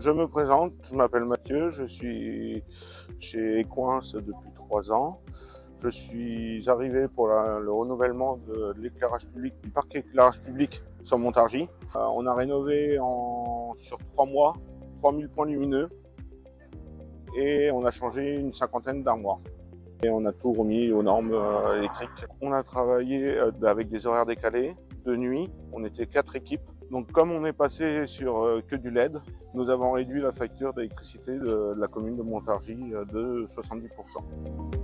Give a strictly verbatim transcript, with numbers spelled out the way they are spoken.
Je me présente, je m'appelle Mathieu, je suis chez Equince depuis trois ans. Je suis arrivé pour la, le renouvellement de, de l'éclairage public, du parc éclairage public sur Montargis. Euh, on a rénové en, sur trois mois, trois mille points lumineux et on a changé une cinquantaine d'armoires. Et on a tout remis aux normes euh, électriques. On a travaillé euh, avec des horaires décalés, de nuit, on était quatre équipes. Donc comme on est passé sur euh, que du L E D, nous avons réduit la facture d'électricité de, de la commune de Montargis euh, de soixante-dix pour cent.